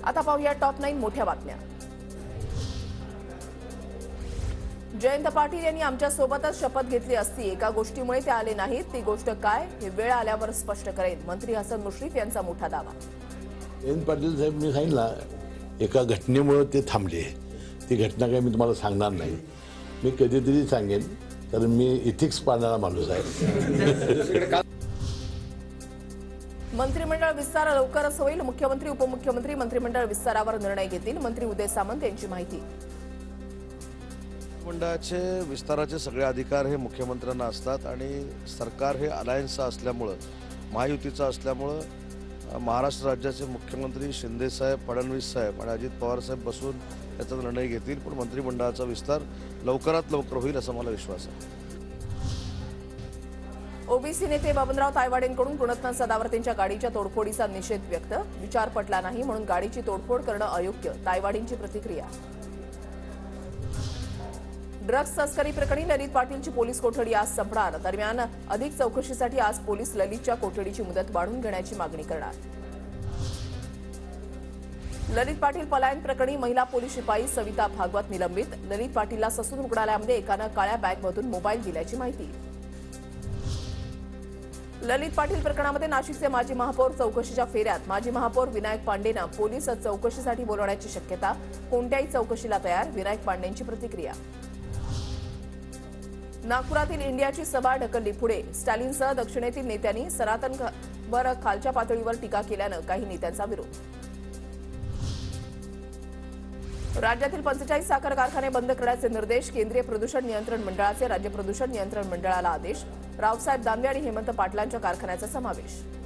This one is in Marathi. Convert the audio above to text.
आता पाहूया टॉप 9 मोठ्या बातम्या। जयंत पाटील यांनी आमच्या सोबतच शपथ घेतली असती, एका गोष्टीमुळे ते आले नाहीत, ती गोष्ट काय हे वेळ आल्यावर स्पष्ट करेन, मंत्री हसन मुश्रीफ यांचा मोठा दावा। जयंत पाटील साहेब मी सांगितलं एका घटनेमुळे ते थांबले, ती घटना काय मी तुम्हाला सांगणार नाही, मी कधीतरी सांगेन, कारण मी इथिक्स पाळणारा माणूस आहे। मंत्रिमंडळ विस्तार लवकरच होईल, मुख्यमंत्री उपमुख्यमंत्री मंत्रिमंडळ विस्तारावर निर्णय घेतील, मंत्री उदय सामंत यांची माहिती। मंडळाचे विस्ताराचे सगळे अधिकार हे मुख्यमंत्र्यांना असतात आणि सरकार हे अलायन्सचं असल्यामुळं, महायुतीचं असल्यामुळं महाराष्ट्र राज्याचे मुख्यमंत्री शिंदे साहेब, फडणवीस साहेब आणि अजित पवार साहेब बसून त्याचा निर्णय घेतील, पण मंत्रिमंडळाचा विस्तार लवकरात लवकर होईल असा मला विश्वास आहे। ओबीसी नेते बबनराव तायवाडेंकडून गुणरत्न सदावर्तेंच्या गाडीच्या तोडफोडीचा निषेध व्यक्त, विचार पटला नाही म्हणून गाडीची तोडफोड करणं अयोग्य, तायवाडेंची प्रतिक्रिया। ड्रग्ज तस्करी प्रकरणी ललित पाटीलची पोलीस कोठडी आज संपणार, दरम्यान अधिक चौकशीसाठी आज पोलीस ललितच्या कोठडीची मुदत वाढवून घेण्याची मागणी करणार। ललित पाटील पलायन प्रकरणी महिला पोलीस शिपाई सविता भागवत निलंबित, ललित पाटीलला ससून रुग्णालयामध्ये एकानं काळ्या बॅगमधून मोबाईल दिल्याची माहिती। ललित पाटील प्रकरणामध्ये नाशिकचे माजी महापौर चौकशीच्या फेऱ्यात, माजी महापौर विनायक पांडेंना पोलीस चौकशीसाठी बोलवण्याची शक्यता, कोणत्याही चौकशीला तयार, विनायक पांडेंची प्रतिक्रिया। नागपुरातील इंडियाची सभा ढकलली पुढे, स्टॅलिनसह दक्षिणेतील नेत्यांनी सनातनवर खालच्या पातळीवर टीका केल्यानं काही नेत्यांचा विरोध। राज्यातील 45 साखर कारखाने बंद करण्याचे निर्देश, केंद्रीय प्रदूषण नियंत्रण मंडळाचे राज्य प्रदूषण नियंत्रण मंडळाला आदेश, रावसाहेब दानवे आणि हेमंत पाटलांच्या कारखान्याचा समावेश।